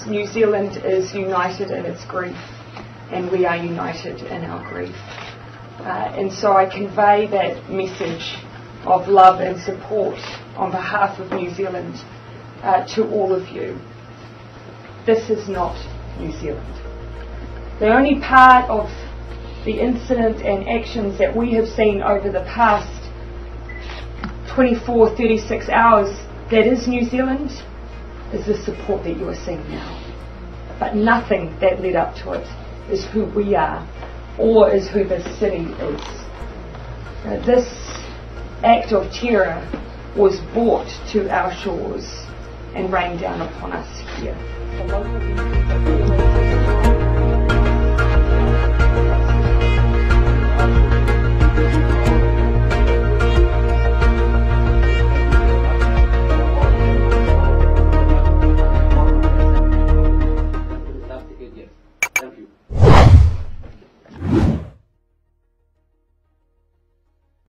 New Zealand is united in its grief, and we are united in our grief. And so I convey that message of love and support on behalf of New Zealand to all of you. This is not New Zealand. The only part of the incident and actions that we have seen over the past 24, 36 hours that is New Zealand is the support that you are seeing now. But nothing that led up to it is who we are or is who this city is. This act of terror was brought to our shores and rained down upon us here. The local